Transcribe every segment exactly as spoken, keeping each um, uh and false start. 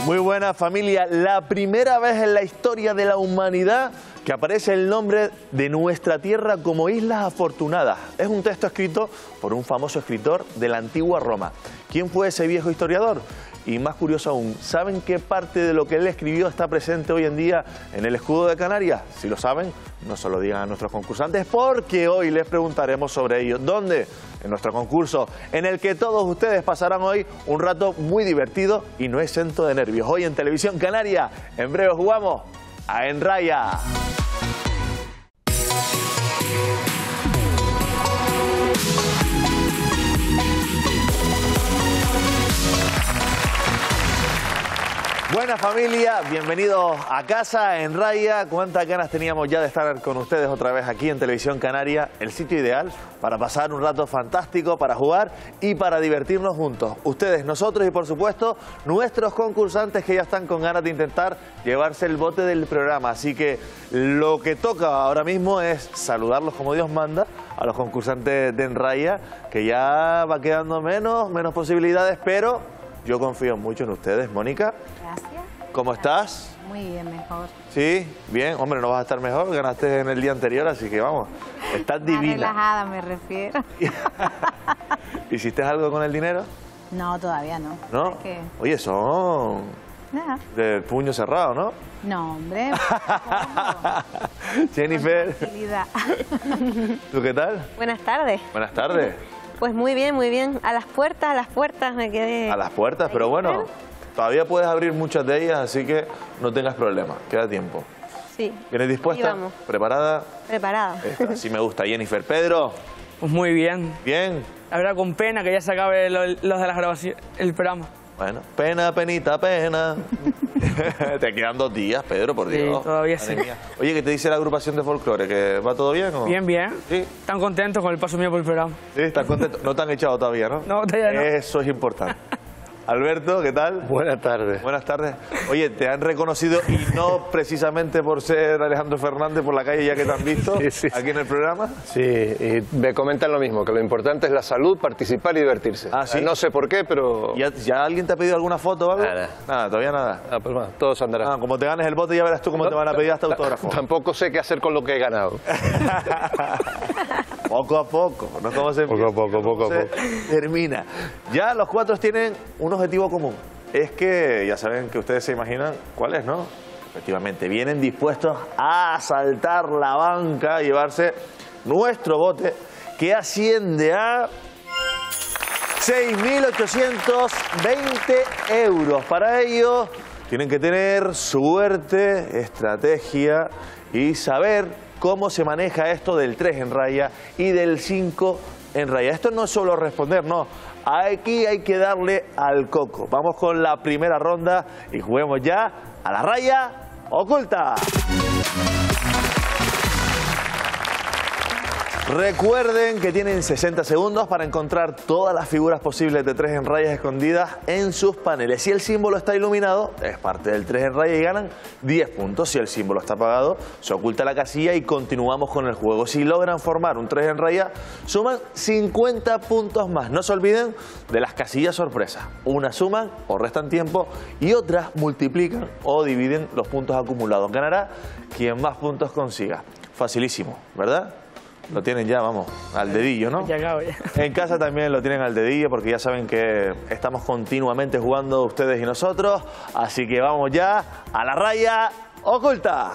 Muy buena familia, la primera vez en la historia de la humanidad que aparece el nombre de nuestra tierra como Islas Afortunadas. Es un texto escrito por un famoso escritor de la antigua Roma. ¿Quién fue ese viejo historiador? Y más curioso aún, ¿saben qué parte de lo que él escribió está presente hoy en día en el escudo de Canarias? Si lo saben, no se lo digan a nuestros concursantes, porque hoy les preguntaremos sobre ello. ¿Dónde? En nuestro concurso, en el que todos ustedes pasarán hoy un rato muy divertido y no exento de nervios. Hoy en Televisión Canaria, en breve jugamos a En Raya. Buena familia, bienvenidos a casa, En Raya. Cuántas ganas teníamos ya de estar con ustedes otra vez aquí en Televisión Canaria, el sitio ideal para pasar un rato fantástico, para jugar y para divertirnos juntos. Ustedes, nosotros y por supuesto nuestros concursantes que ya están con ganas de intentar llevarse el bote del programa. Así que lo que toca ahora mismo es saludarlos como Dios manda a los concursantes de En Raya, que ya va quedando menos, menos posibilidades, pero yo confío mucho en ustedes. Mónica. Gracias. ¿Cómo estás? Muy bien, mejor. Sí, bien. Hombre, no vas a estar mejor. Ganaste en el día anterior, así que vamos. Estás divina. Relajada me refiero. ¿Hiciste algo con el dinero? No, todavía no. ¿No? Es que... Oye, son Nada. de puño cerrado, ¿no? No, hombre. Jennifer. ¿Tú qué tal? Buenas tardes. Buenas tardes. Pues muy bien, muy bien. A las puertas, a las puertas me quedé. A las puertas, pero bueno, todavía puedes abrir muchas de ellas, así que no tengas problemas, queda tiempo. Sí. ¿Vienes dispuesta? Vamos. ¿Preparada? Preparada. Esta, sí me gusta. Jennifer. Pedro. Pues muy bien. Bien. La verdad, con pena que ya se acabe lo- los de las grabaciones, el programa. Bueno, pena, penita, pena. Te quedan dos días, Pedro, por Sí, Dios. todavía Madre sí. mía. Oye, ¿qué te dice la agrupación de folclore? ¿Que va todo bien o...? Bien, bien. Sí. Están contentos con el paso mío por el programa. Sí, ¿estás contento? No te han echado todavía, ¿no? No, todavía no. Eso es importante. Alberto, ¿qué tal? Buenas tardes. Buenas tardes. Oye, ¿te han reconocido y no precisamente por ser Alejandro Fernández por la calle ya que te han visto Sí, sí. aquí en el programa? Sí, y me comentan lo mismo, que lo importante es la salud, participar y divertirse. Ah, ¿sí? No sé por qué, pero... ¿Ya, ya alguien te ha pedido alguna foto o algo? Nada. Nada, todavía nada. Ah, pues bueno, todo se andará. Ah, como te ganes el bote ya verás tú cómo te van a pedir hasta autógrafo. Tampoco sé qué hacer con lo que he ganado. Poco a poco, no como se Poco a poco, poco a se poco. termina. Ya los cuatro tienen un objetivo común. Es que ya saben que ustedes se imaginan cuál es, ¿no? Efectivamente, vienen dispuestos a asaltar la banca, llevarse nuestro bote que asciende a seis mil ochocientos veinte euros. Para ello tienen que tener suerte, estrategia y saber cómo se maneja esto del tres en raya y del cinco en raya. Esto no es solo responder, no. Aquí hay que darle al coco. Vamos con la primera ronda y juguemos ya a la raya oculta. Recuerden que tienen sesenta segundos para encontrar todas las figuras posibles de tres en rayas escondidas en sus paneles. Si el símbolo está iluminado, es parte del tres en raya y ganan diez puntos. Si el símbolo está apagado, se oculta la casilla y continuamos con el juego. Si logran formar un tres en raya, suman cincuenta puntos más. No se olviden de las casillas sorpresa. Unas suman o restan tiempo y otras multiplican o dividen los puntos acumulados. Ganará quien más puntos consiga. Facilísimo, ¿verdad? Lo tienen ya, vamos, al dedillo, ¿no? Ya acabo ya. En casa también lo tienen al dedillo porque ya saben que estamos continuamente jugando ustedes y nosotros. Así que vamos ya a la raya oculta.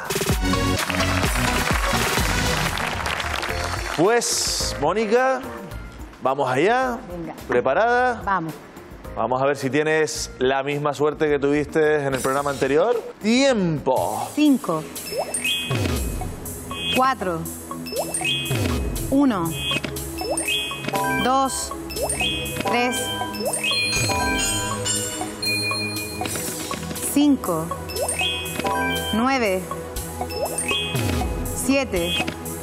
Pues, Mónica, vamos allá. Venga. ¿Preparada? Vamos. Vamos a ver si tienes la misma suerte que tuviste en el programa anterior. ¡Tiempo! Cinco. Cuatro. Uno. Dos. Tres. Cinco. Nueve. Siete.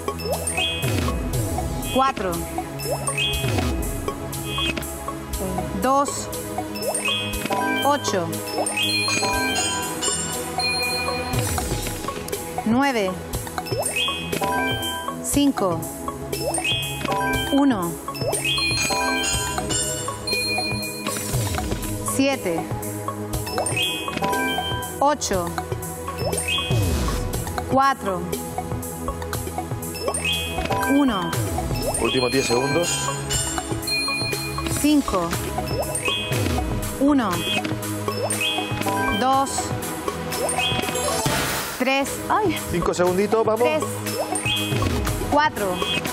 Cuatro. Dos. Ocho. Nueve. Cinco. Uno. Siete. ocho, cuatro, uno, Últimos diez segundos. cinco, uno, dos, tres, ay, Cinco segunditos, vamos. tres, cuatro.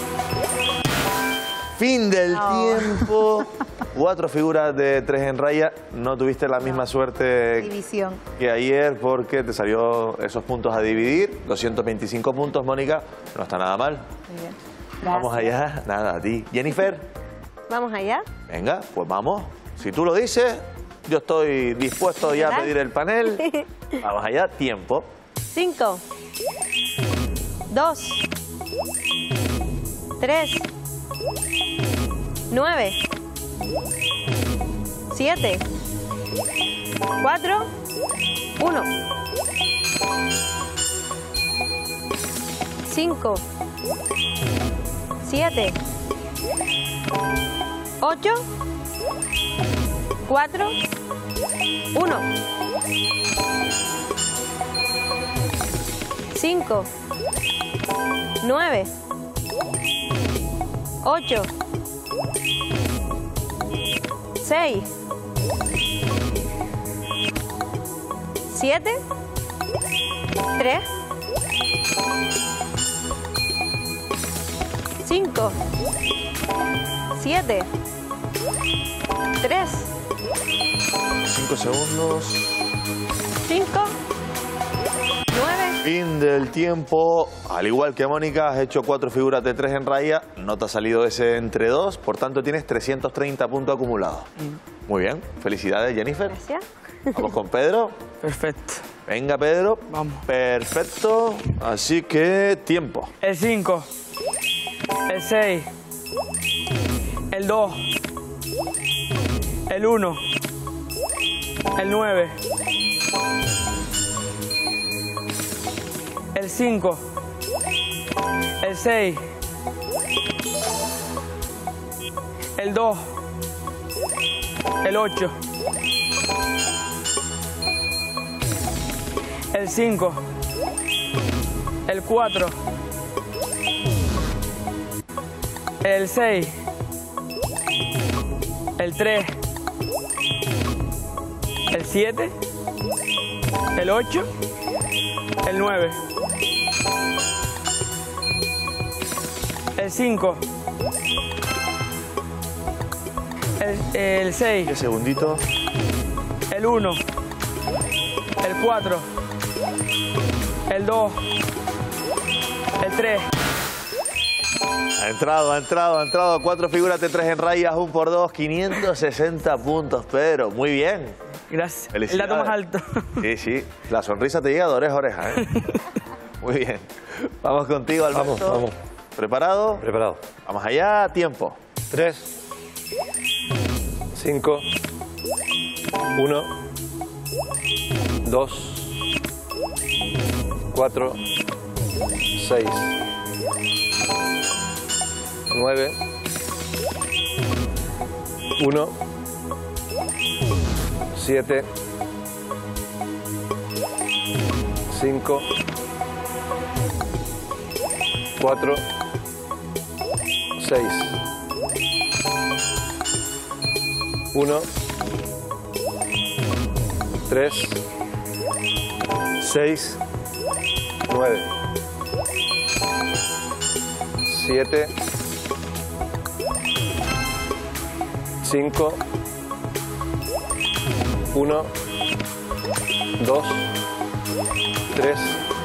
Fin del No. tiempo. Cuatro figuras de tres en raya. No tuviste la misma suerte División. que ayer porque te salió esos puntos a dividir. doscientos veinticinco puntos, Mónica. No está nada mal. Muy bien. Vamos allá. Nada, a ti. Jennifer, Vamos allá. venga, pues vamos. Si tú lo dices, yo estoy dispuesto ya a ¿Verdad? pedir el panel. Vamos allá, tiempo. Cinco, dos, tres, nueve, siete, cuatro, uno, cinco, siete, ocho, cuatro, uno. cinco, nueve, ocho, seis, siete, tres, cinco, siete, tres, Cinco segundos. cinco, nueve. Fin del tiempo. Al igual que Mónica, has hecho cuatro figuras de tres en raya. No te ha salido ese entre dos. Por tanto, tienes trescientos treinta puntos acumulados. Muy bien. Felicidades, Jennifer. Gracias. Vamos con Pedro. Perfecto. Venga, Pedro. Vamos. Perfecto. Así que, tiempo. El cinco, el seis, el dos, el uno, el nueve, el cinco, el seis, el dos, el ocho, el cinco, el cuatro, el seis, el tres, el siete, el ocho, el nueve, el cinco, el, el seis, Diez segunditos. el uno, el cuatro, el dos, el tres. Ha entrado, ha entrado, ha entrado. Cuatro figuras de tres en rayas, un por dos, quinientos sesenta puntos, Pedro. Muy bien. Gracias. El Felicidades. dato más alto. Sí, sí. La sonrisa te llega de oreja a oreja, ¿eh? Muy bien. Vamos contigo, Alberto. Vamos, vamos. ¿Preparado? Preparado. Vamos allá, tiempo. Tres, cinco, uno, dos, cuatro, seis, nueve, uno, siete, cinco, cuatro, seis, uno, tres, seis, nueve, siete, cinco, uno, dos, tres.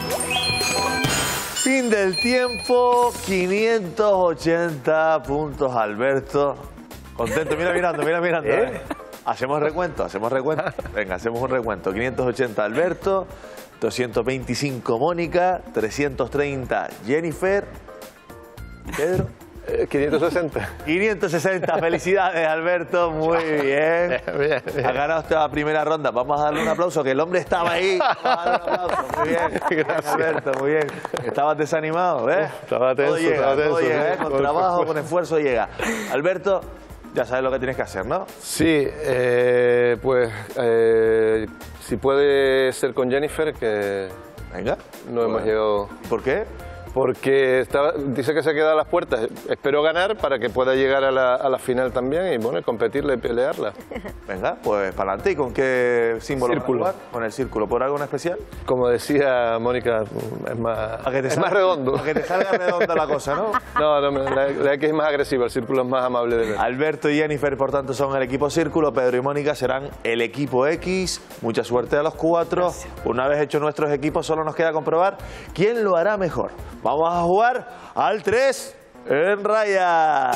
Fin del tiempo, quinientos ochenta puntos, Alberto. Contento, mira mirando, mira mirando. ¿eh? Hacemos recuento, hacemos recuento. Venga, hacemos un recuento. quinientos ochenta Alberto, doscientos veinticinco Mónica, trescientos treinta Jennifer. ¿Y Pedro? Eh, quinientos sesenta. quinientos sesenta, felicidades Alberto, muy bien. Bien, bien. Ha ganado esta primera ronda. Vamos a darle un aplauso, que el hombre estaba ahí. Vamos a darle un aplauso, muy bien. Gracias. Alberto, muy bien. Estabas desanimado, ¿ves? Estaba tenso, todo llega, estaba tenso, todo llega, sí. ¿eh? Con Con trabajo, esfuerzo. con esfuerzo llega. Alberto, ya sabes lo que tienes que hacer, ¿no? Sí, eh, pues eh, si puede ser con Jennifer, que Venga. no hemos Bueno. llegado... ¿Por qué? Porque estaba, dice que se queda a las puertas. Espero ganar para que pueda llegar a la, a la final también y bueno, competirla y pelearla. Venga, pues para adelante. ¿Y con qué símbolo? Círculo. vas a jugar? ¿Con el círculo? ¿Por algo en especial? Como decía Mónica, es más, Para que te es salga- más redondo. Para que te salga redonda la cosa, ¿no? No, no, la, la X es más agresiva, el círculo es más amable de ver. Alberto y Jennifer, por tanto, son el equipo Círculo. Pedro y Mónica serán el equipo X. Mucha suerte a los cuatro. Una vez hechos nuestros equipos, solo nos queda comprobar quién lo hará mejor. Vamos a jugar al tres en raya.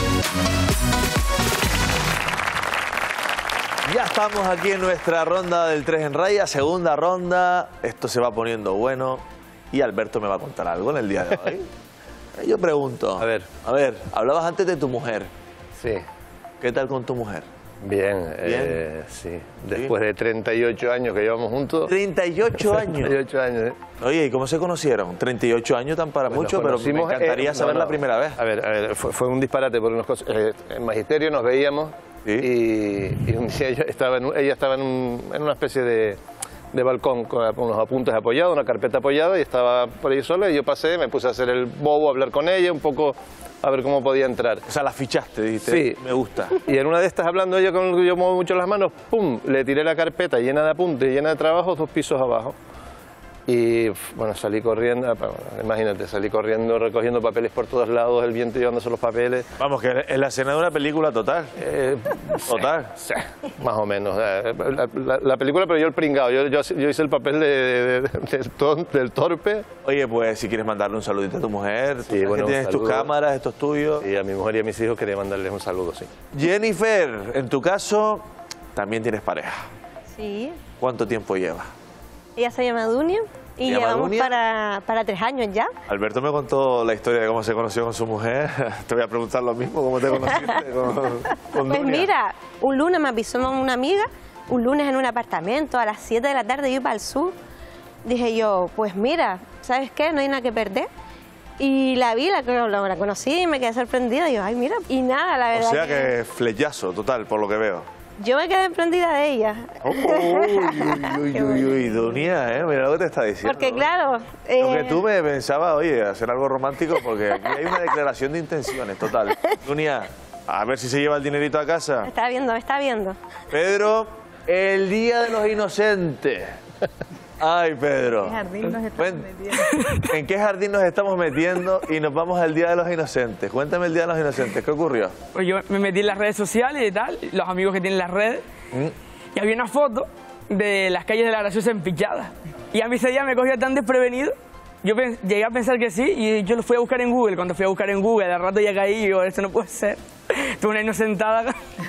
Ya estamos aquí en nuestra ronda del tres en raya, segunda ronda. Esto se va poniendo bueno y Alberto me va a contar algo en el día de hoy. Yo pregunto. A ver. A ver, hablabas antes de tu mujer. Sí, ¿Qué tal con tu mujer? bien, eh, sí. Después de treinta y ocho años que llevamos juntos. treinta y ocho años. treinta y ocho años, ¿eh? Oye, ¿y cómo se conocieron? treinta y ocho años tan para Pues mucho, nos pero me conocimos, encantaría eh, no, saber no. la primera vez. A ver, a ver fue, fue un disparate, porque nos, cos- eh, en magisterio nos veíamos Sí. y, y un día yo estaba en un- ella estaba en, un- en una especie de, de balcón con unos apuntes apoyados, una carpeta apoyada y estaba por ahí sola y yo pasé, me puse a hacer el bobo, a hablar con ella, un poco a ver cómo podía entrar. O sea, la fichaste, dijiste. Sí. Me gusta. Y en una de estas, hablando ella con yo muevo mucho las manos, ¡pum!, le tiré la carpeta llena de apuntes, llena de trabajos, dos pisos abajo. Y bueno, salí corriendo, imagínate, salí corriendo, recogiendo papeles por todos lados, el viento llevándose los papeles. Vamos, que es la escena de una película total. Eh, Total. sí, más o menos. eh, La, la- la película, pero yo el pringado, yo, yo, yo hice el papel de, de- de- del, ton- del torpe. Oye, pues si quieres mandarle un saludito a tu mujer, tú Sí, sabes que bueno, un tienes tus saludo. cámaras, esto es tuyo. Y a mi mujer y a mis hijos quería mandarles un saludo, sí. Jennifer, en tu caso, también tienes pareja. Sí. ¿Cuánto tiempo lleva? Ella se llama Dunia y ¿Se llama llevamos Dunia? para, para tres años ya. Alberto me contó la historia de cómo se conoció con su mujer. Te voy a preguntar lo mismo, ¿cómo te conociste con, con Pues Dunia? mira, un lunes me avisó una amiga, un lunes en un apartamento, a las siete de la tarde yo iba al sur. Dije yo, pues mira, ¿sabes qué? No hay nada que perder. Y la vi, la, la, la conocí y me quedé sorprendida. Y yo, ay, mira. Y nada, la O verdad sea que flechazo total, por lo que veo. yo me quedé sorprendida de ella. Oh, uy, uy, uy, uy, Dunia, ¿eh? Mira lo que te está diciendo. Porque claro... Lo que eh, tú me pensabas, oye, hacer algo romántico, porque aquí hay una declaración de intenciones, total. Dunia, a ver si se lleva el dinerito a casa. Me está viendo, me está viendo. Pedro, el Día de los Inocentes. Ay, Pedro. ¿Qué jardín nos estamos Ven, metiendo? ¿en qué jardín nos estamos metiendo? Y nos vamos al Día de los Inocentes. Cuéntame el Día de los Inocentes, ¿qué ocurrió? Pues yo me metí en las redes sociales y tal, los amigos que tienen las redes, y había una foto de las calles de La Graciosa empichadas. Y a mí ese día me cogió tan desprevenido, yo pen- llegué a pensar que sí, y yo lo fui a buscar en Google. Cuando fui a buscar en Google, al rato ya caí y digo, esto no puede ser. Tuve una inocentada,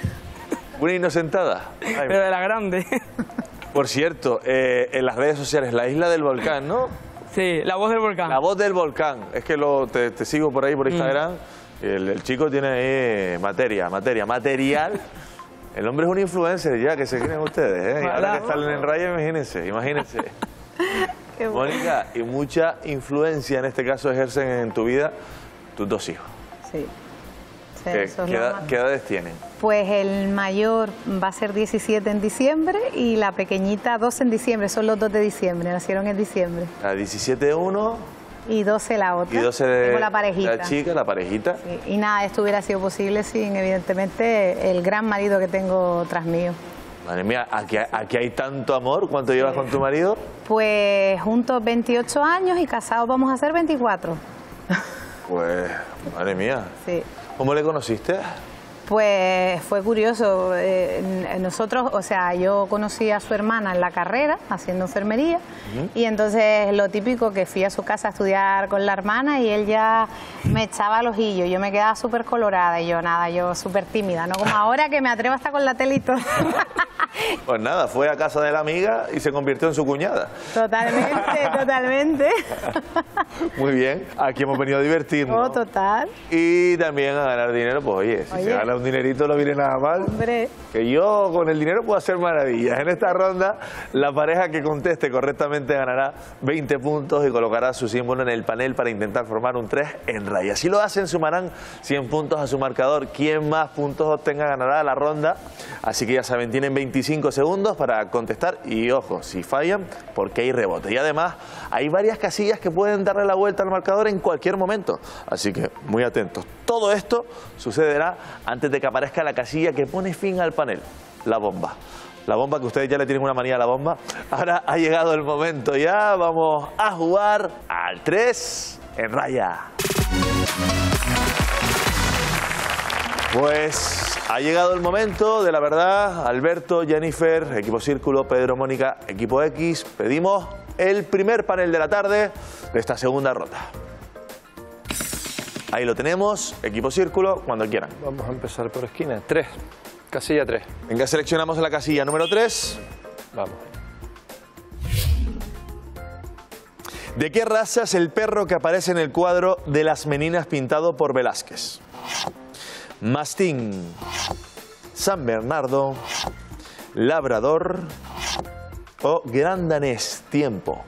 Una inocentada. Ay, pero de la grande. por cierto, eh, en las redes sociales, la isla del volcán, ¿no? Sí, la voz del volcán. La voz del volcán. Es que lo, te, te sigo por ahí, por Instagram. El, el chico tiene ahí materia, materia, material. El hombre es un influencer ya, que se creen ustedes, ¿eh? Y ahora que están en raya, imagínense, imagínense. Qué bueno. Mónica, y mucha influencia en este caso ejercen en tu vida tus dos hijos. Sí. Sí, ¿Qué, eso es qué lo edad- más- qué edades tienen? Pues el mayor va a ser diecisiete en diciembre y la pequeñita doce en diciembre. Son los dos de diciembre, nacieron en diciembre. La diecisiete uno Y doce la otra. y doce de Tengo la parejita. la chica, la parejita. Sí, y nada, esto hubiera sido posible sin, evidentemente, el gran marido que tengo tras mío. Madre mía, aquí, aquí hay tanto amor. ¿Cuánto llevas con tu marido? Pues juntos veintiocho años y casados vamos a ser veinticuatro. Pues, madre mía. Sí. ¿Cómo le conociste? Pues fue curioso. eh, n- nosotros, o sea, yo conocí a su hermana en la carrera, haciendo enfermería, y entonces lo típico que fui a su casa a estudiar con la hermana y él ya me echaba el ojillo, yo me quedaba súper colorada y yo nada, yo súper tímida, no como ahora que me atrevo hasta con la tele y todo. Pues nada, fue a casa de la amiga y se convirtió en su cuñada. Totalmente, totalmente. Muy bien, aquí hemos venido a divertirnos. Oh, total. Y también a ganar dinero, pues oye, si Oye. se gana un dinerito no viene nada mal. Hombre. Que yo con el dinero puedo hacer maravillas. En esta ronda, la pareja que conteste correctamente ganará veinte puntos y colocará su símbolo en el panel para intentar formar un tres en raya. Si lo hacen, sumarán cien puntos a su marcador. Quien más puntos obtenga ganará la ronda. Así que ya saben, tienen veinticinco segundos para contestar. Y ojo, si fallan, porque hay rebote. Y además, hay varias casillas que pueden darle la vuelta al marcador en cualquier momento. Así que muy atentos. Todo esto sucederá antes de que aparezca la casilla que pone fin al panel, la bomba. La bomba, que ustedes ya le tienen una manía a la bomba. Ahora ha llegado el momento ya. Vamos a jugar al tres en raya. Pues ha llegado el momento de la verdad. Alberto, Jennifer, equipo Círculo, Pedro, Mónica, equipo X. Pedimos el primer panel de la tarde de esta segunda ronda. Ahí lo tenemos, equipo Círculo, cuando quieran. Vamos a empezar por esquina. Tres. Casilla tres. Venga, seleccionamos la casilla número tres. Vamos. ¿De qué raza es el perro que aparece en el cuadro de Las Meninas pintado por Velázquez? Mastín, San Bernardo, Labrador o Gran Danés. Tiempo.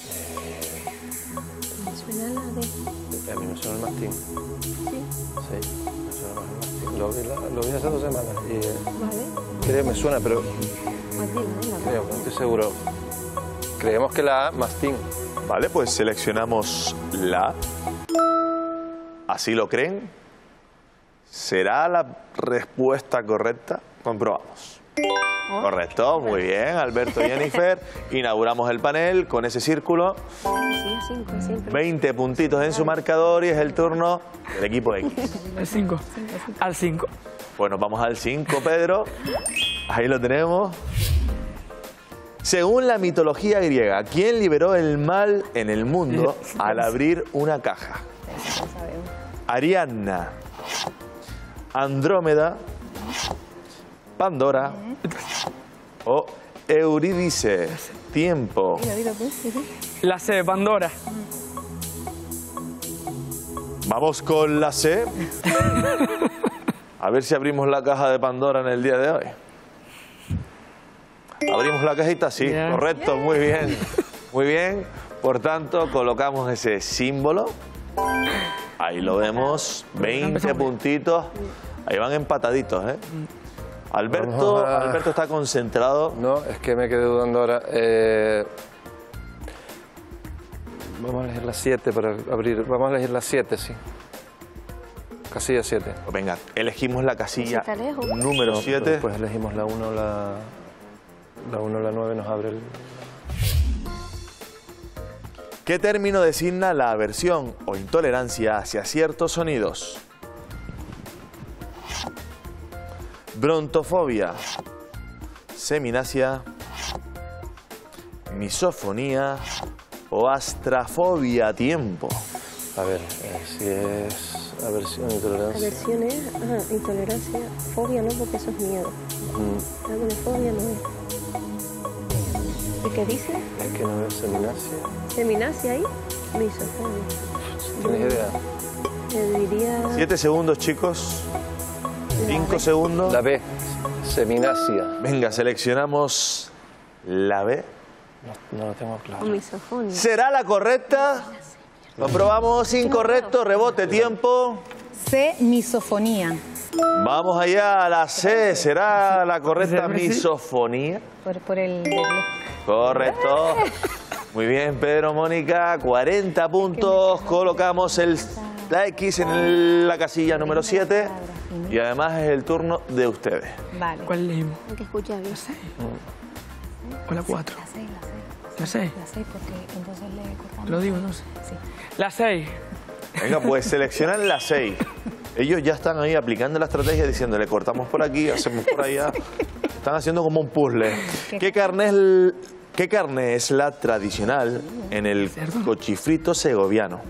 Me suena la de... A mí me suena el mastín. Sí. Sí, me suena más el mastín. Lo vi, la- lo vi hace dos semanas y eh, Vale. creo que me suena, pero Pues dila, dila. creo, no estoy seguro. Creemos que la A, mastín. Vale, pues seleccionamos la. ¿Así lo creen? ¿Será la respuesta correcta? Comprobamos. Correcto, muy bien, Alberto y Jennifer. Inauguramos el panel con ese círculo. Sí, cinco, siempre. veinte puntitos en su marcador y es el turno del equipo X. El cinco. Al cinco. Bueno, vamos al cinco, Pedro. Ahí lo tenemos. Según la mitología griega, ¿quién liberó el mal en el mundo al abrir una caja? Ariadna, Andrómeda, Pandora o Eurídice. Tiempo. La C, Pandora. Vamos con la C. A ver si abrimos la caja de Pandora en el día de hoy. Abrimos la cajita, sí, Yeah. correcto, muy bien. Muy bien. Por tanto, colocamos ese símbolo. Ahí lo vemos, veinte puntitos. Ahí van empataditos, ¿eh? Alberto, Vamos a- Alberto está concentrado. No, es que me quedé dudando ahora. Eh, vamos a elegir la siete para abrir. Vamos a elegir la siete, sí. Casilla siete. Pues venga, elegimos la casilla Está lejos. número siete. Después elegimos la uno, la, la uno, la nueve nos abre el... ¿Qué término designa la aversión o intolerancia hacia ciertos sonidos? Brontofobia, seminacia, misofonía o astrafobia. Tiempo. A ver, eh, si es aversión, intolerancia... Aversiones, ajá, intolerancia, fobia no, porque eso es miedo. Mm, Alguna fobia no es. ¿Y qué dice? es que no es seminacia. Seminacia ahí, misofobia. ¿Tienes idea? Te diría... Siete segundos, chicos. Cinco segundos. La B, seminacia. Venga, seleccionamos la B. No, no lo tengo claro. Misofonia. ¿Será la correcta? Comprobamos, incorrecto, rebote, tiempo. C, misofonía. Vamos allá a la C. ¿Será la correcta misofonía? Por, por el doble. Correcto. Muy bien, Pedro, Mónica. cuarenta puntos. Colocamos el, la X en el- la casilla número siete. Y además es el turno de ustedes. Vale. ¿Cuál leímos? Hay que escuchar bien. ¿O la cuatro? La seis, la seis. La seis. La seis, porque entonces le cortamos. Lo digo entonces. Sí. La seis. Venga, pues seleccionan la seis. Ellos ya están ahí aplicando la estrategia diciendo, le cortamos por aquí, hacemos por allá. Están haciendo como un puzzle. ¿Qué carne es, el- qué carne es la tradicional en el cochifrito segoviano?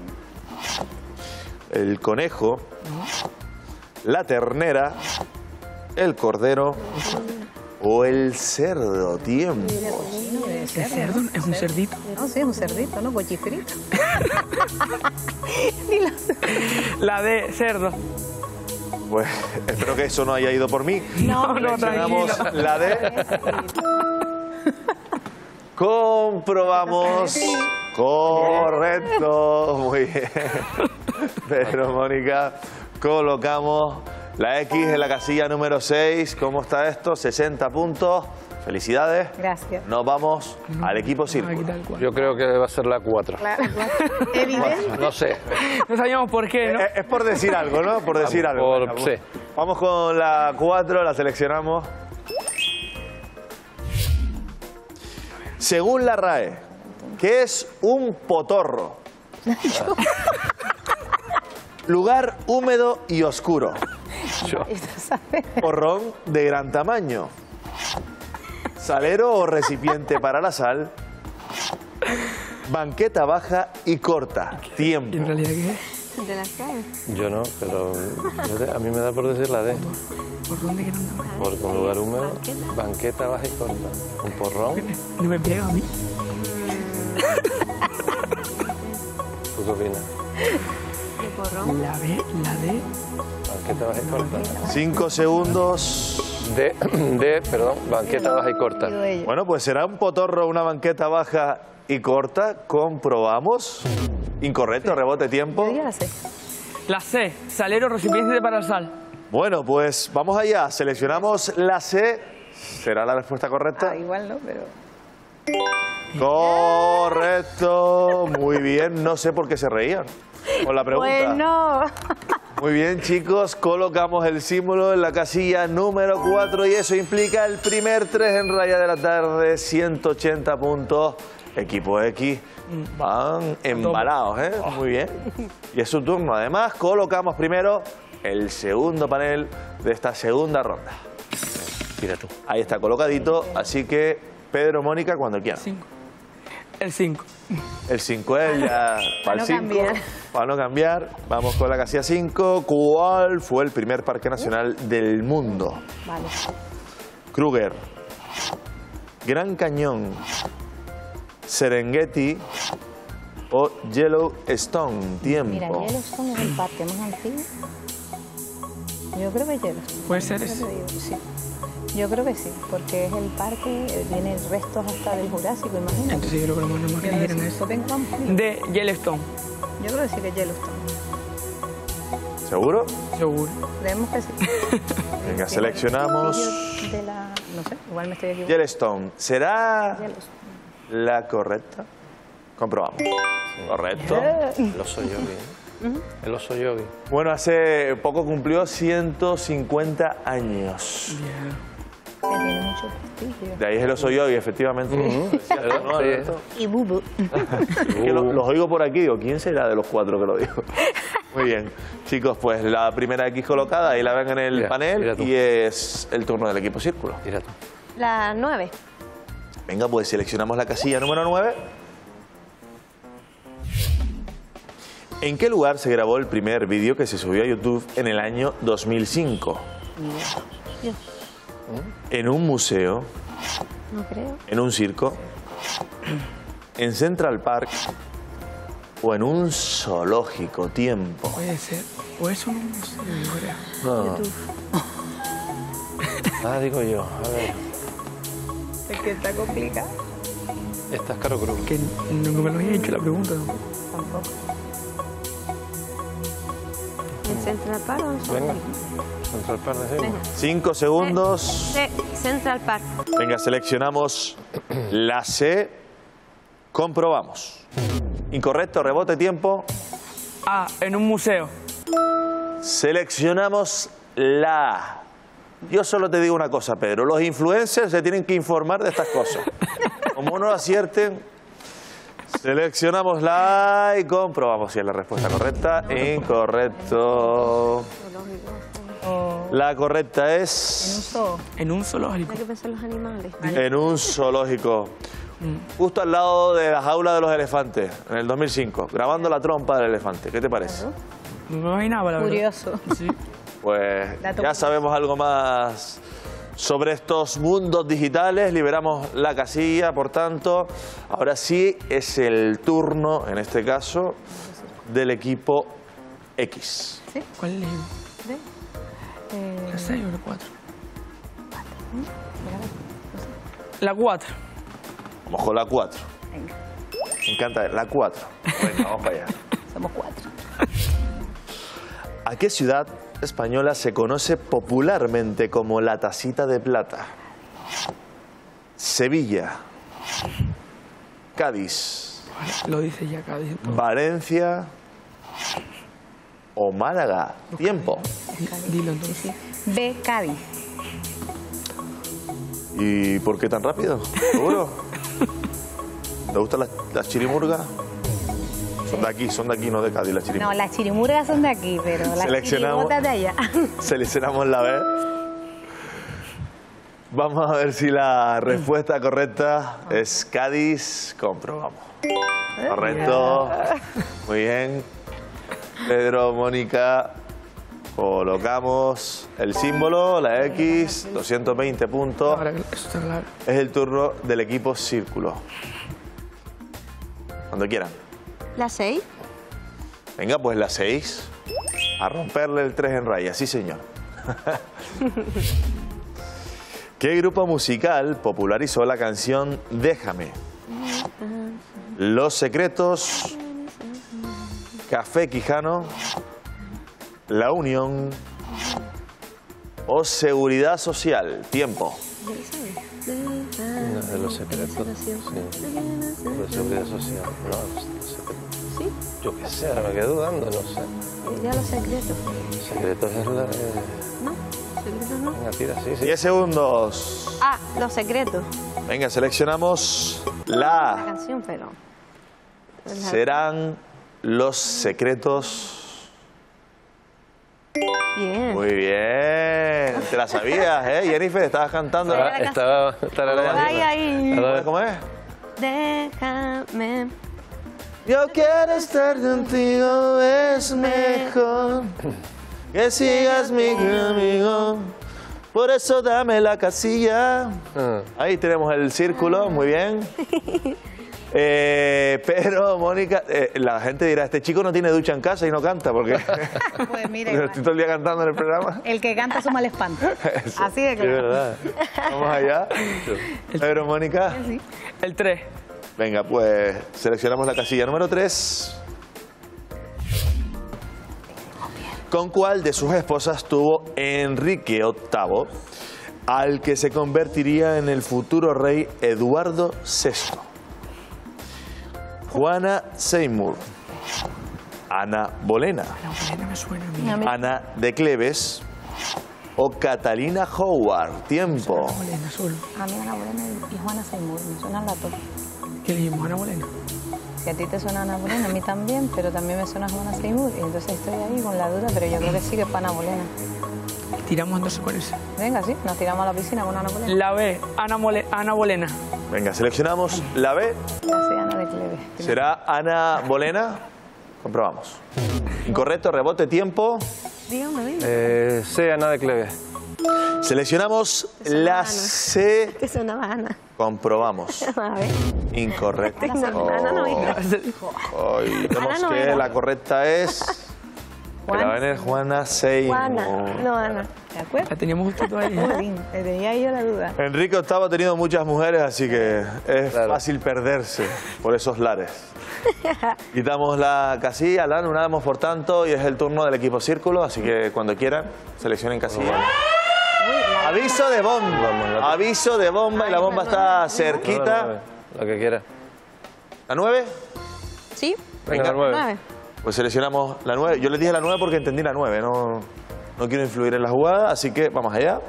El conejo, la ternera, el cordero o el cerdo. Tiempo. ¿Es cerdo? ¿Es un cerdito? No, sí, es un cerdito, ¿no? Cochifrito. Dilo. La D, cerdo. pues espero que eso no haya ido por mí. No, no, Seleccionamos tranquilo. la D. Comprobamos. Correcto. Muy bien. Pero, Mónica, colocamos la X en la casilla número seis. ¿Cómo está esto? sesenta puntos. Felicidades. Gracias. Nos vamos al equipo círculo. Yo creo que va a ser la cuatro. Claro, evidente. No sé. No sabíamos por qué, ¿no? Es, es por decir algo, ¿no? Por decir Vamos, algo. por- Vamos. sí. Vamos con la cuatro, la seleccionamos. Según la R A E, ¿qué es un potorro? Lugar húmedo y oscuro. Yo. Porrón de gran tamaño. Salero o recipiente para la sal. Banqueta baja y corta. ¿Y en Tiempo. realidad qué es? De la sal. Yo no, pero yo te- a mí me da por decir la D. ¿Por dónde que no anda? Porque un lugar húmedo, banqueta baja y corta. Un porrón, No me pega a mí. ¿tú qué opinas? De porrón. La B, la D. Banqueta baja y corta. Cinco segundos. D, D, perdón, banqueta baja y corta. Bueno, pues será un potorro, una banqueta baja y corta. Comprobamos. Incorrecto, rebote tiempo. Yo ya la sé. La C, salero recipiente para sal. Bueno, pues vamos allá. Seleccionamos la C. ¿Será la respuesta correcta? Ah, igual no, pero... Correcto. Muy bien. No sé por qué se reían con la pregunta. Bueno. Muy bien, chicos. Colocamos el símbolo en la casilla número cuatro y eso implica el primer tres en raya de la tarde. ciento ochenta puntos. Equipo X van embalados, ¿eh? Muy bien. Y es su turno. Además, colocamos primero el segundo panel de esta segunda ronda. Mira tú. Ahí está colocadito, así que Pedro, Mónica, cuando quieran. Cinco. El cinco. El cinco es ya para no el cinco. cambiar. Para no cambiar. Vamos con la casilla cinco. ¿Cuál fue el primer parque nacional del mundo? Vale. Kruger, Gran Cañón, Serengeti o Yellowstone. Tiempo. Mira, Yellowstone es el parque más antiguo. Yo creo que Yellowstone. Puede ser Yo ese. te digo, sí. Yo creo que sí, porque es el parque, eh, tiene restos hasta del Jurásico, imagínate. Entonces yo creo que lo más normal que Yo dijeran creo eso. que- vamos, De Yellowstone. yo creo que sí que es Yellowstone. ¿Seguro? Seguro. Creemos que sí. Venga, Sí, seleccionamos. De la, no sé, igual me estoy equivocando. Yellowstone. ¿Será Yellowstone. la correcta? Comprobamos. Correcto. El oso yogi. El oso yogi. Bueno, hace poco cumplió ciento cincuenta años. Que tiene mucho prestigio. De ahí es el oso yogi, efectivamente. Decías tú, ¿no, Alberto? Y Bubu. Es que lo- los oigo por aquí, digo, ¿quién será de los cuatro que lo dijo? Muy bien. Chicos, pues la primera X colocada, ahí la ven en el Mira, panel mira tú. y es el turno del equipo círculo. Mira tú. La nueve. Venga, pues seleccionamos la casilla número nueve. ¿En qué lugar se grabó el primer vídeo que se subió a YouTube en el año dos mil cinco? ¿En un museo? No creo. ¿En un circo? ¿En Central Park? ¿O en un zoológico? Tiempo. Puede ser. O es un museo, yo creo. No. Ah, digo yo. A ver. Es que está complicado. Esta es Caro Cruz. Que nunca me lo había hecho la pregunta. Tampoco. ¿En Central Park o en Venga. Zoológico? Central Park decimos. Venga. Cinco segundos. C, Central Park. Venga, seleccionamos la C. Comprobamos. Incorrecto, rebote, tiempo. Ah, en un museo. Seleccionamos la A. Yo solo te digo una cosa, Pedro. Los influencers se tienen que informar de estas cosas. Como no lo acierten, seleccionamos la A y comprobamos si es la respuesta correcta. Incorrecto. La correcta En un es zoo. En un zoológico. Hay que pensar en los animales. en un zoológico. Justo al lado de la jaula de los elefantes, en el dos mil cinco, grabando la trompa del elefante. ¿Qué te parece? No me imaginaba, la verdad. Curioso. Sí. Pues Dato ya curioso. sabemos algo más sobre estos mundos digitales. Liberamos la casilla, por tanto. Ahora sí es el turno, en este caso, del equipo X. ¿Cuál es? ¿La seis o la cuatro? La cuatro. Vamos con la cuatro. Venga, Me encanta, la cuatro. Venga, vamos para allá. somos cuatro. ¿A qué ciudad española se conoce popularmente como la Tacita de Plata? Sevilla, Cádiz, Lo dice ya Cádiz. Valencia o Málaga. Tiempo. Dilo entonces. B, Cádiz. ¿Y por qué tan rápido? ¿Seguro? ¿Te gustan las, las chirimurgas? Son de aquí, son de aquí, no de Cádiz las No, chirimurgas. las chirimurgas son de aquí, pero las Seleccionamos. chirigotas de allá. Seleccionamos la B. Vamos a ver si la respuesta correcta es Cádiz. Comprobamos. Correcto. Muy bien. Pedro, Mónica, colocamos el símbolo, la X, doscientos veinte puntos. Ahora que eso está claro. Es el turno del equipo Círculo. Cuando quieran. ¿La seis? Venga, pues la seis. A romperle el tres en raya, sí señor. ¿Qué grupo musical popularizó la canción Déjame? Los Secretos, Café Quijano, La Unión o Seguridad Social. Tiempo. No, de los secretos. Sí. De seguridad social. No, los secretos. ¿Sí? Yo qué sé, ahora me quedo dudando, no sé. Ya los secretos. Secretos es la... eh, ¿No? ¿Secretos no? Venga, tira, sí, sí. diez segundos. Ah, los secretos. Venga, seleccionamos La la. canción, pero... Serán Los Secretos. Bien. Muy bien. Te la sabías, ¿eh? Jennifer, estabas cantando. Sí. Ah, estaba... estaba Ay, ay. ¿Cómo es? ¿Cómo es? Déjame. Yo quiero estar contigo, es mejor que sigas mi amigo. Por eso dame la casilla. Ah. Ahí tenemos el círculo, muy bien. Eh, pero, Mónica, eh, la gente dirá, este chico no tiene ducha en casa y no canta, porque Pues mira, estoy igual. todo el día cantando en el programa. El que canta su mal espanto. Así de Es claro. verdad. Vamos allá. Pero, Mónica, Sí. El tres. venga, pues seleccionamos la casilla número tres. ¿Con cuál de sus esposas tuvo Enrique octavo, al que se convertiría en el futuro rey Eduardo sexto? Juana Seymour, Ana Bolena, La Bolena me suena a mí. A mí- Ana de Cleves o Catalina Howard. Tiempo. Ana Bolena solo. A mí Ana Bolena y Juana Seymour, me suenan las dos. ¿Qué le dijimos? Ana Bolena. Si a ti te suena Ana Bolena, a mí también, pero también me suena Juana Seymour. Y entonces estoy ahí con la duda, pero yo creo que sí que es para Ana Bolena. Tiramos entonces con ese. Venga, sí, nos tiramos a la piscina con Ana Bolena. La B, Ana, Mole- Ana Bolena. Venga, seleccionamos la B. La sé, Ana de Cleves. ¿Será Ana Bolena? Comprobamos. Incorrecto, rebote, tiempo. Dígame, dígame. Eh, C, Ana de Cleves. Seleccionamos la C. Que sonaba Ana. Comprobamos. A ver. Incorrecto. No, Ana no era. Hoy vemos Ana no que era. la correcta es... Juana La Juana, Juana Seymour. Juana. No, Ana. ¿De acuerdo? La teníamos justito ahí. ¿eh? Jolín, le tenía yo la duda. Enrique octavo ha tenido muchas mujeres, así que es Claro. fácil perderse por esos lares. Quitamos la casilla, la anulamos por tanto, y es el turno del equipo Círculo, así que cuando quieran, seleccionen casilla. Aviso de bomba. Aviso de bomba, y la bomba está cerquita. Lo que quiera. ¿La nueve? ¿Sí? Venga, Venga. la nueve. Nueve. Pues seleccionamos la nueve. Yo les dije la nueve porque entendí la nueve, no, no quiero influir en la jugada, así que vamos allá.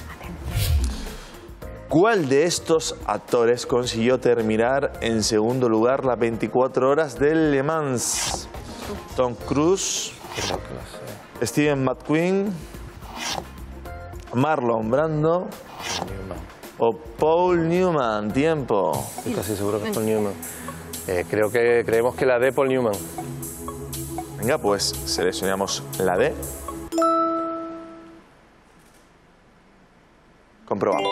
¿Cuál de estos actores consiguió terminar en segundo lugar las veinticuatro horas del Le Mans? Tom Cruise, Steven McQueen, Marlon Brando o Paul Newman. Tiempo. Estoy casi seguro que es Paul Newman. Eh, creo que creemos que la D, Paul Newman. Venga, pues seleccionamos la D. Comprobamos.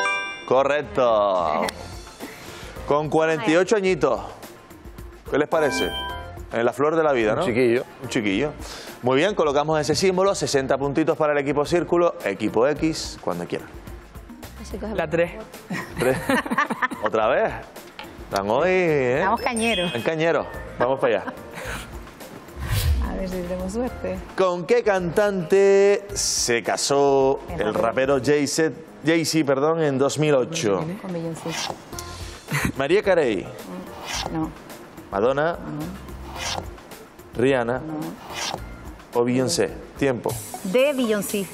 Correcto. Con cuarenta y ocho añitos. ¿Qué les parece? en la flor de la vida, ¿no? Un chiquillo. Un chiquillo. Muy bien, colocamos ese símbolo, sesenta puntitos para el equipo Círculo, equipo X, cuando quieran. La tres. Tres. ¿Otra vez? Están hoy, ¿eh? Estamos cañeros. En cañero. Vamos para allá. A ver si tenemos suerte. ¿Con qué cantante se casó el rapero Jay-Z, Jay-Z, perdón, en dos mil ocho? Con Beyoncé. Mariah Carey, No. Madonna, No. Rihanna No. o Beyoncé. Tiempo. De Beyoncé.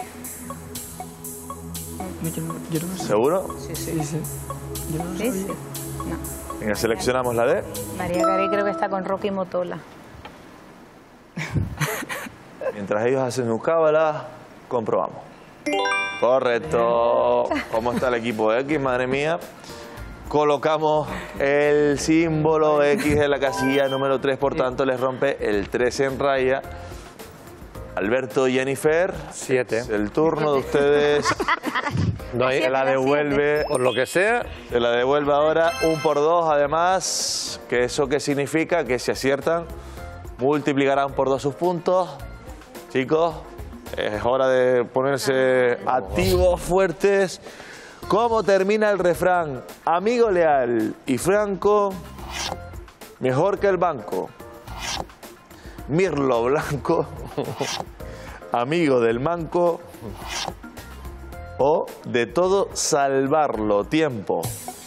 Yo no, yo no sé. ¿Seguro? Sí, sí. Sí, sí. Yo no Sí, sabía. sí. No. Venga, seleccionamos la D. María Carey creo que está con Rocky Motola. Mientras ellos hacen su cábala, comprobamos. Correcto. ¿Cómo está el equipo X? Madre mía. Colocamos el símbolo X en la casilla número tres, por tanto les rompe el tres en raya. Alberto y Jennifer, Siete. es el turno de ustedes. No hay, Se la devuelve, por lo que sea, se la devuelve ahora un por dos, además, que eso qué significa que si aciertan, multiplicarán por dos sus puntos. Chicos, es hora de ponerse activos, fuertes. ¿Cómo termina el refrán? Amigo leal y franco, mejor que el banco. Mirlo blanco, amigo del manco, o de todo salvarlo. Tiempo.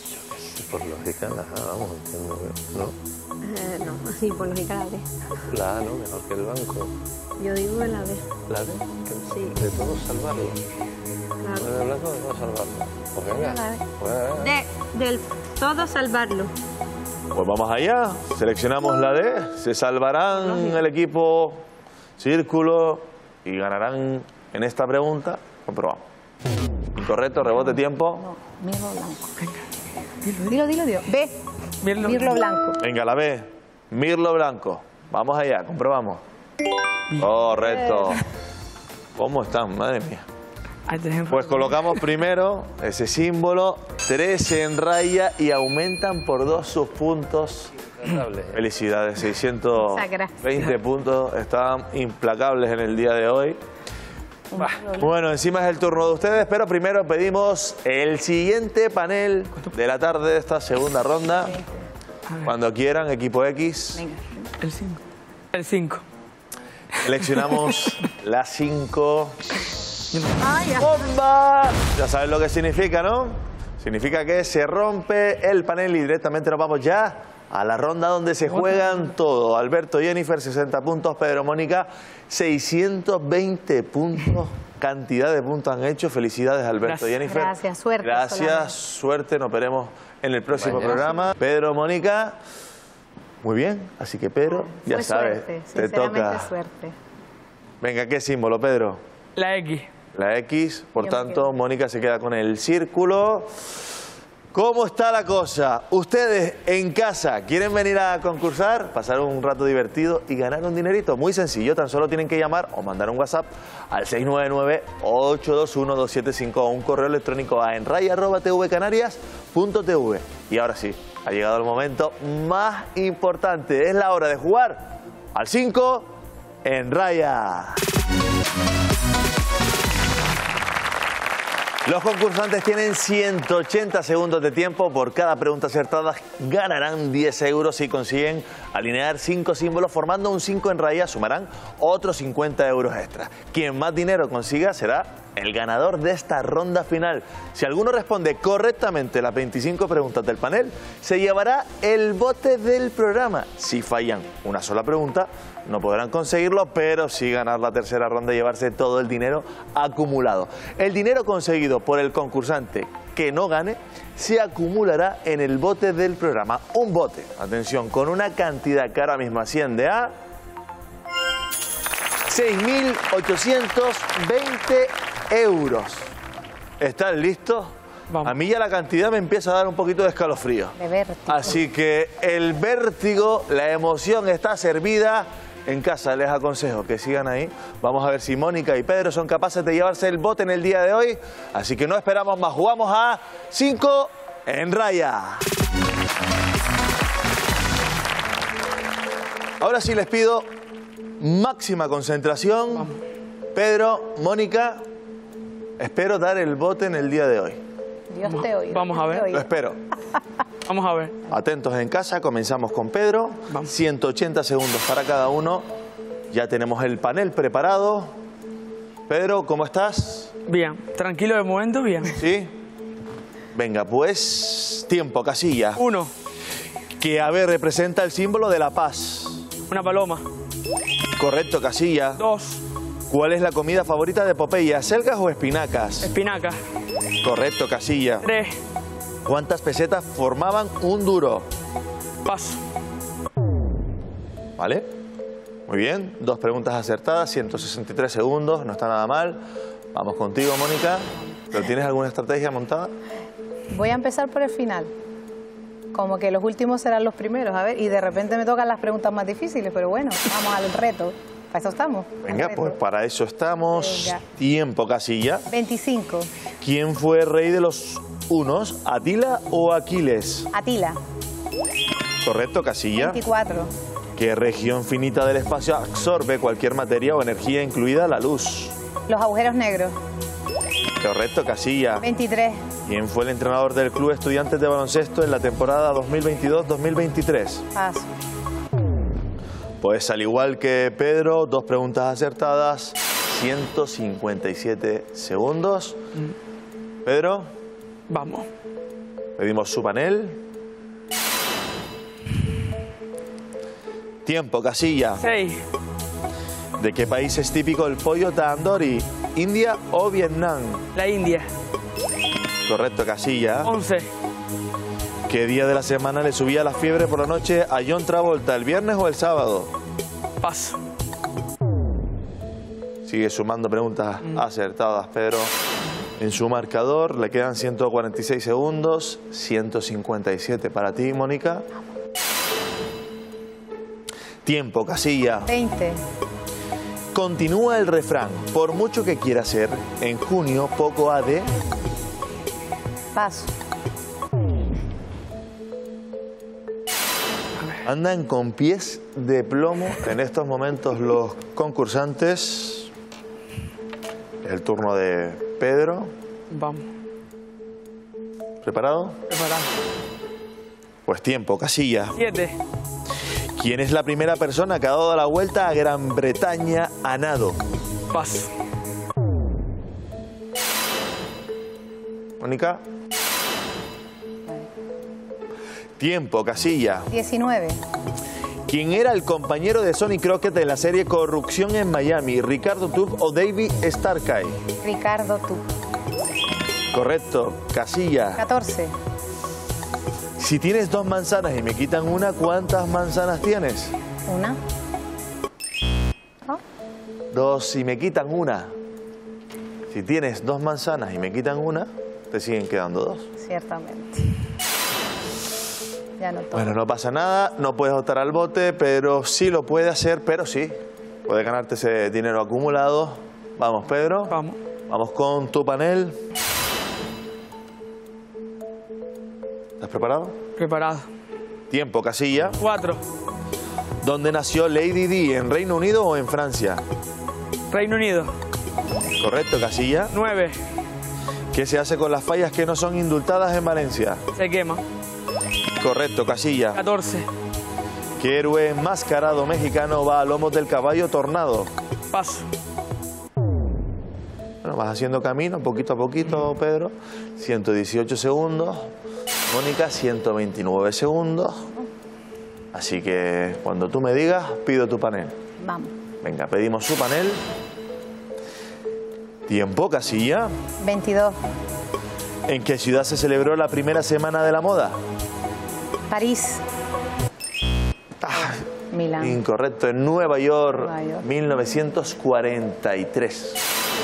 por lógica, la A, vamos, entiendo que no. Eh, no, sí, por lógica la B. La A, ¿no? Mejor que el banco. Yo digo la B. La B, Sí. de todo salvarlo. Claro. ¿De blanco de todo salvarlo? Pues venga, La B. pues venga, venga. De, del todo salvarlo. Pues vamos allá, seleccionamos la D, se salvarán el equipo Círculo y ganarán en esta pregunta. Comprobamos. Incorrecto, rebote, tiempo. No, Mirlo Blanco. Dilo, dilo, dilo. B. Mirlo- Mirlo Blanco. Venga, la B, Mirlo Blanco. Vamos allá, comprobamos. Correcto. ¿Cómo están? Madre mía. Ahí tenemos. Pues colocamos primero ese símbolo, tres en raya y aumentan por dos sus puntos. Notable. Felicidades, seiscientos Muchas gracias. veinte puntos, estaban implacables en el día de hoy. Bueno, encima es el turno de ustedes, pero primero pedimos el siguiente panel de la tarde de esta segunda ronda. Cuando quieran, equipo X, Venga. El cinco. El cinco. seleccionamos la cinco. Ay, ya. ¡Bomba! Ya sabes lo que significa, ¿no? Significa que se rompe el panel y directamente nos vamos ya a la ronda donde se juegan todo. Alberto, Jennifer, sesenta puntos. Pedro, Mónica, seiscientos veinte puntos. Cantidad de puntos han hecho. Felicidades, Alberto, Gracias. Jennifer. Gracias, suerte Gracias, solamente. suerte. Nos veremos en el próximo Mañana. programa. Pedro, Mónica, muy bien. Así que, Pedro, ya Fue sabes, suerte, te sinceramente toca. suerte. Venga, ¿qué símbolo, Pedro? La X. La X, por Yo me tanto, quedo. Mónica se queda con el círculo. ¿Cómo está la cosa? ¿Ustedes en casa quieren venir a concursar, pasar un rato divertido y ganar un dinerito? Muy sencillo, tan solo tienen que llamar o mandar un WhatsApp al seis nueve nueve, ocho dos uno, dos siete cinco o un correo electrónico a enraya arroba tvcanarias punto tv. Y ahora sí, ha llegado el momento más importante. Es la hora de jugar al cinco en raya. Los concursantes tienen ciento ochenta segundos de tiempo. Por cada pregunta acertada ganarán diez euros. Si consiguen alinear cinco símbolos formando un cinco en raya, sumarán otros cincuenta euros extra. Quien más dinero consiga será el ganador de esta ronda final. Si alguno responde correctamente las veinticinco preguntas del panel, se llevará el bote del programa. Si fallan una sola pregunta, no podrán conseguirlo, pero sí ganar la tercera ronda y llevarse todo el dinero acumulado. El dinero conseguido por el concursante que no gane se acumulará en el bote del programa. Un bote, atención, con una cantidad que ahora mismo asciende a seis mil ochocientos veinte euros. ¿Están listos? Vamos. A mí ya la cantidad me empieza a dar un poquito de escalofrío. De vértigo. Así que el vértigo, la emoción está servida. En casa les aconsejo que sigan ahí. Vamos a ver si Mónica y Pedro son capaces de llevarse el bote en el día de hoy. Así que no esperamos más. Jugamos a cinco en raya. Ahora Ahora sí les pido máxima concentración. Vamos. Pedro, Mónica, espero dar el bote en el día de hoy. Dios te oiga. Vamos a ver. Dios te Lo oiga. espero. Vamos a ver. Atentos en casa, comenzamos con Pedro. Vamos. ciento ochenta segundos para cada uno. Ya tenemos el panel preparado. Pedro, ¿cómo estás? Bien. Tranquilo de momento, bien. ¿Sí? Venga, pues, tiempo, casilla. Uno. Que ave representa el símbolo de la paz. Una paloma. Correcto, casilla. Dos. ¿Cuál es la comida favorita de Popeye? ¿Acelgas o espinacas? Espinaca. Correcto, casilla. Tres. ¿Cuántas pesetas formaban un duro? Paso. ¿Vale? Muy bien, dos preguntas acertadas, ciento sesenta y tres segundos, no está nada mal. Vamos contigo, Mónica. ¿Pero tienes alguna estrategia montada? Voy a empezar por el final. Como que los últimos serán los primeros, a ver, y de repente me tocan las preguntas más difíciles, pero bueno, vamos al reto. Para eso estamos. al Venga, reto. pues para eso estamos. Venga. Tiempo, casilla. veinticinco. ¿Quién fue rey de los hunos? ¿Atila o Aquiles? Atila. Correcto, casilla. veinticuatro. ¿Qué región finita del espacio absorbe cualquier materia o energía, incluida la luz? Los agujeros negros. Correcto, casilla. veintitrés. ¿Quién fue el entrenador del Club Estudiantes de Baloncesto en la temporada dos mil veintidós dos mil veintitrés? Paso. Pues al igual que Pedro, dos preguntas acertadas, ciento cincuenta y siete segundos. Pedro, Vamos. pedimos su panel. Tiempo, casilla. Seis. ¿De qué país es típico el pollo tandoori? ¿India o Vietnam? La India. Correcto, casilla. Once. ¿Qué día de la semana le subía la fiebre por la noche a John Travolta, el viernes o el sábado? Paso. Sigue sumando preguntas acertadas, Pedro. En su marcador le quedan ciento cuarenta y seis segundos, ciento cincuenta y siete para ti, Mónica. Tiempo, casilla. veinte. Continúa el refrán. Por mucho que quiera ser, en junio poco ha de... Paso. Andan con pies de plomo en estos momentos los concursantes. El turno de Pedro. Vamos. ¿Preparado? Preparado. Pues tiempo, casilla. Siete. ¿Quién es la primera persona que ha dado la vuelta a Gran Bretaña a nado? Paso. Mónica. Tiempo, casilla. diecinueve. ¿Quién era el compañero de Sonny Crockett en la serie Corrupción en Miami? ¿Ricardo Tubb o David Starkey? Ricardo, tú. Correcto, casilla. catorce. Si tienes dos manzanas y me quitan una, ¿cuántas manzanas tienes? Una. ¿No? Dos y me quitan una. Si tienes dos manzanas y me quitan una, te siguen quedando dos. Ciertamente. Ya no toco. Bueno, no pasa nada, no puedes optar al bote, pero sí lo puede hacer, pero sí. Puedes ganarte ese dinero acumulado. Vamos, Pedro. Vamos. Vamos con tu panel. ¿Estás preparado? Preparado. Tiempo, casilla. Cuatro. ¿Dónde nació Lady Di? ¿En Reino Unido o en Francia? Reino Unido. Correcto, casilla. Nueve. ¿Qué se hace con las fallas que no son indultadas en Valencia? Se quema. Correcto, casilla. Catorce. ¿Qué héroe enmascarado mexicano va a lomos del caballo Tornado? Paso. Bueno, vas haciendo camino poquito a poquito, Pedro. ciento dieciocho segundos. Mónica, ciento veintinueve segundos. Así que cuando tú me digas, pido tu panel. Vamos. Venga, pedimos su panel. Tiempo, casilla. veintidós. ¿En qué ciudad se celebró la primera semana de la moda? París. Milán. Incorrecto, en Nueva York, Nueva York. mil novecientos cuarenta y tres.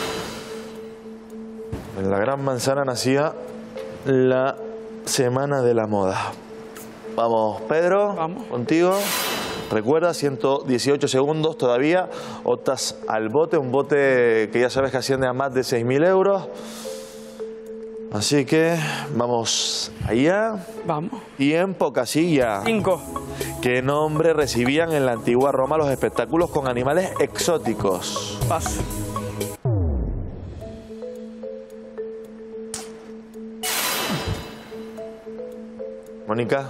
En la Gran Manzana nacía la Semana de la Moda. Vamos, Pedro, Vamos. contigo. Recuerda, ciento dieciocho segundos todavía. Optas al bote, un bote que ya sabes que asciende a más de seis mil euros. Así que vamos allá. Vamos. Tiempo, casilla. Cinco. ¿Qué nombre recibían en la antigua Roma los espectáculos con animales exóticos? Paso. Mónica.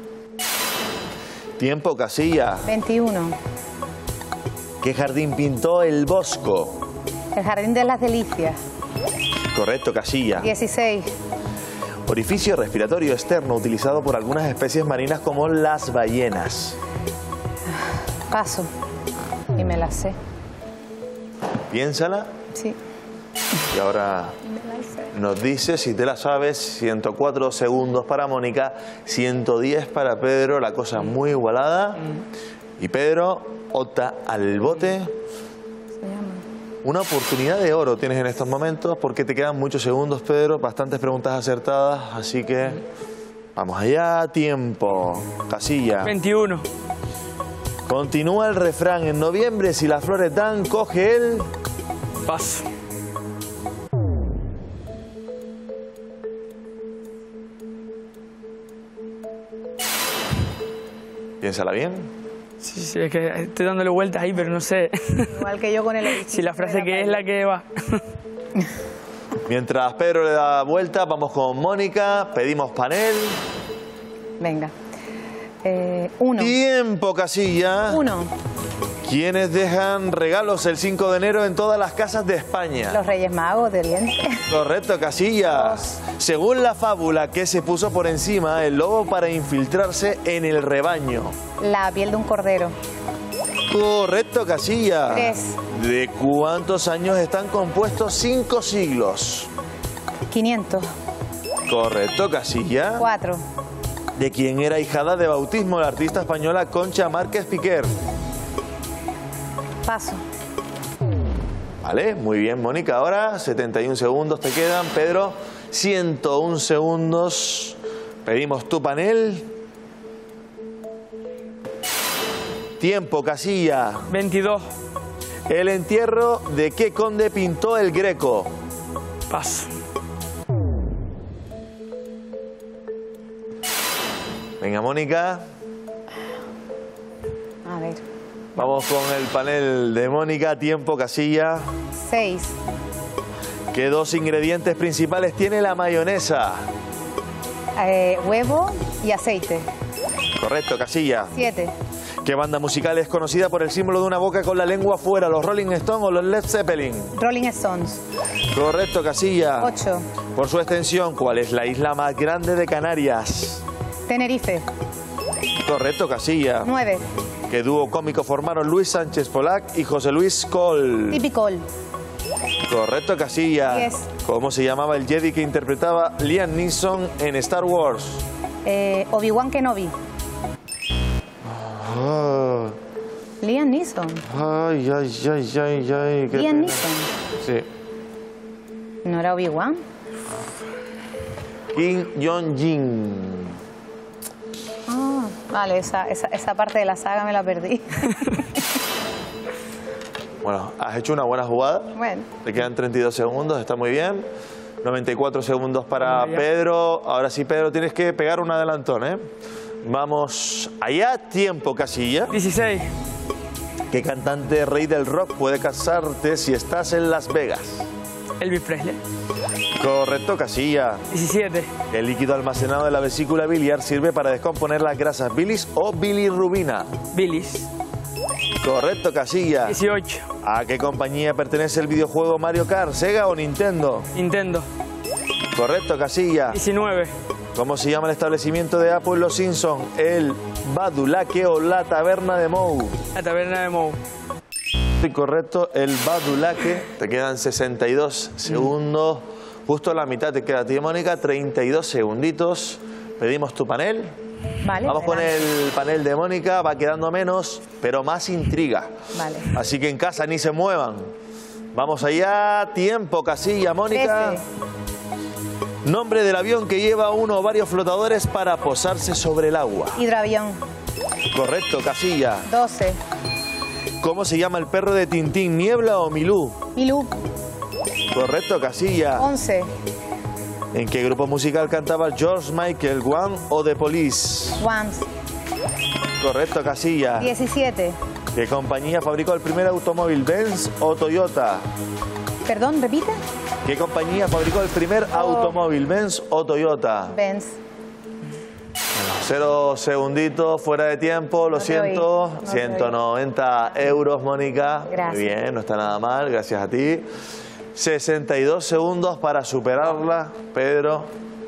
Tiempo, casilla. veintiuno. ¿Qué jardín pintó el Bosco? El Jardín de las Delicias. Correcto, casilla. dieciséis. Orificio respiratorio externo utilizado por algunas especies marinas como las ballenas. Paso. Y me la sé. Piénsala Sí. y ahora nos dice si te la sabes. ciento cuatro segundos para Mónica, ciento diez para Pedro, la cosa muy igualada. Y Pedro opta al bote. Una oportunidad de oro tienes en estos momentos porque te quedan muchos segundos, Pedro, bastantes preguntas acertadas, así que vamos allá, tiempo, casilla. veintiuno. Continúa el refrán, en noviembre si las flores dan, coge el... Paso. Piénsala bien. Sí, sí, es que estoy dándole vueltas ahí, pero no sé Igual que yo con el edificio. si la frase que es la que va. Mientras Pedro le da vuelta, vamos con Mónica, pedimos panel. Venga. Eh, uno. Tiempo, casilla. Uno. ¿Quiénes dejan regalos el cinco de enero en todas las casas de España? Los Reyes Magos de Oriente. Correcto, casilla. Según la fábula, ¿qué se puso por encima el lobo para infiltrarse en el rebaño? La piel de un cordero. Correcto, casilla. Tres. ¿De cuántos años están compuestos cinco siglos? quinientos. Correcto, casilla. Cuatro. ¿De quién era hijada de bautismo la artista española Concha Márquez Piquer? Paso. Vale, muy bien, Mónica. Ahora setenta y un segundos te quedan. Pedro, ciento un segundos. Pedimos tu panel. Tiempo, casilla. veintidós. ¿El entierro de qué conde pintó el Greco? Paso. Venga, Mónica. A ver. Vamos con el panel de Mónica. Tiempo, casilla. Seis. ¿Qué dos ingredientes principales tiene la mayonesa? Eh, huevo y aceite. Correcto, casilla. Siete. ¿Qué banda musical es conocida por el símbolo de una boca con la lengua afuera? ¿Los Rolling Stones o los Led Zeppelin? Rolling Stones. Correcto, casilla. Ocho. Por su extensión, ¿cuál es la isla más grande de Canarias? Tenerife. Correcto, casilla. Nueve. ¿Qué dúo cómico formaron Luis Sánchez Polac y José Luis Col? Tipicol. Correcto, casilla. Diez. ¿Cómo se llamaba el Jedi que interpretaba Liam Neeson en Star Wars? Eh, Obi-Wan Kenobi. Ah, Liam Neeson. ay, ay, ay, ay, ay. qué Liam pena. Neeson. Sí. ¿No era Obi-Wan? Kim Jong-un. Ah, vale, esa, esa, esa parte de la saga me la perdí. Bueno, has hecho una buena jugada. Bueno. Te quedan treinta y dos segundos, está muy bien. noventa y cuatro segundos para Vamos allá. Pedro. Ahora sí, Pedro, tienes que pegar un adelantón, ¿eh? Vamos allá, tiempo, casilla. dieciséis. ¿Qué cantante rey del rock puede casarte si estás en Las Vegas? Elvis Presley. Correcto, casilla. diecisiete. El líquido almacenado en la vesícula biliar sirve para descomponer las grasas bilis o bilirrubina. Billis. Correcto, casilla. dieciocho. ¿A qué compañía pertenece el videojuego Mario Kart? ¿Sega o Nintendo? Nintendo. Correcto, casilla. diecinueve. ¿Cómo se llama el establecimiento de Apple Los Simpson? ¿El Badulaque o la Taberna de Moe? La taberna de Moe. Correcto, el Badulaque. Te quedan sesenta y dos segundos. Justo la mitad te queda a ti, Mónica. treinta y dos segunditos. Pedimos tu panel. Vale. Vamos con adelante. el panel de Mónica. Va quedando menos, pero más intriga. Vale. Así que en casa ni se muevan. Vamos allá. Tiempo, casilla, Mónica. Trece. Nombre del avión que lleva uno o varios flotadores para posarse sobre el agua. Hidroavión. Correcto, casilla. doce. ¿Cómo se llama el perro de Tintín? ¿Niebla o Milú? Milú. Correcto, casilla. once. ¿En qué grupo musical cantaba George Michael, One o The Police? Once. Correcto, Casilla. diecisiete. ¿Qué compañía fabricó el primer automóvil, Benz o Toyota? Perdón, repite. ¿Qué compañía fabricó el primer Oh. automóvil, Benz o Toyota? Benz. Cero segunditos, fuera de tiempo, lo No te oí, siento. no te ciento noventa euros, Mónica. Gracias. Muy bien, no está nada mal, gracias a ti. sesenta y dos segundos para superarla, Pedro.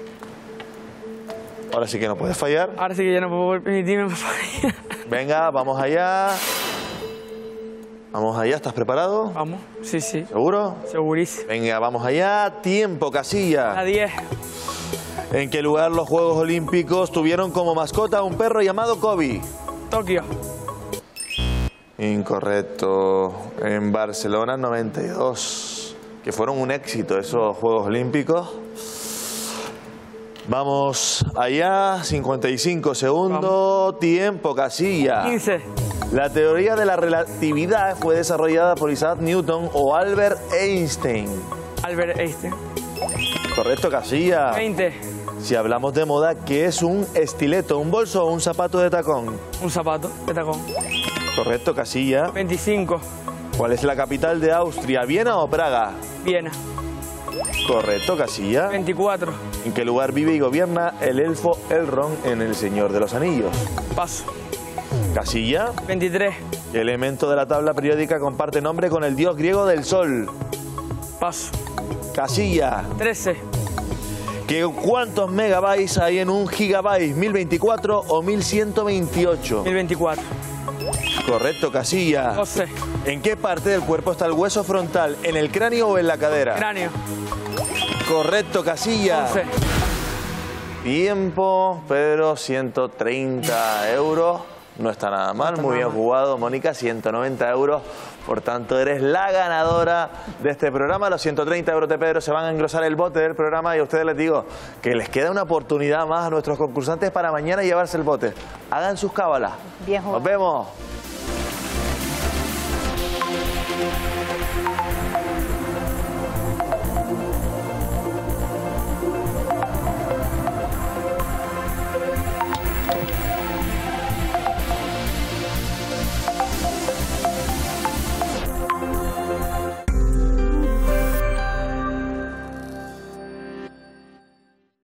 Ahora sí que no puedes fallar. Ahora sí que yo no puedo permitirme, por favor. Venga, vamos allá. Vamos allá, ¿estás preparado? Vamos, sí, sí, ¿Seguro? segurísimo. Venga, vamos allá. Tiempo, Casilla. A diez. ¿En qué lugar los Juegos Olímpicos tuvieron como mascota un perro llamado Kobe? Tokio. Incorrecto. En Barcelona noventa y dos, que fueron un éxito esos Juegos Olímpicos. Vamos allá, cincuenta y cinco segundos. Tiempo, Casilla. quince. La teoría de la relatividad fue desarrollada por Isaac Newton o Albert Einstein. Albert Einstein. Correcto, Casilla. veinte. Si hablamos de moda, ¿qué es un estileto, un bolso o un zapato de tacón? Un zapato de tacón. Correcto, Casilla. veinticinco. ¿Cuál es la capital de Austria, Viena o Praga? Viena. Correcto, Casilla. veinticuatro. ¿En qué lugar vive y gobierna el elfo Elrond en El Señor de los Anillos? Paso. Casilla. veintitrés. ¿Qué elemento de la tabla periódica comparte nombre con el dios griego del sol? Paso. Casilla. trece. ¿Qué, ¿Cuántos megabytes hay en un gigabyte? ¿mil veinticuatro o mil ciento veintiocho? mil veinticuatro. Correcto, Casilla. doce. ¿En qué parte del cuerpo está el hueso frontal? ¿En el cráneo o en la cadera? Cráneo. Correcto, Casilla. once. Tiempo, Pedro, ciento treinta euros. No está nada mal, muy bien jugado, Mónica, ciento noventa euros. Por tanto, eres la ganadora de este programa. Los ciento treinta euros de Pedro se van a engrosar el bote del programa y a ustedes les digo que les queda una oportunidad más a nuestros concursantes para mañana llevarse el bote. Hagan sus cábalas. Bien jugado. Nos vemos.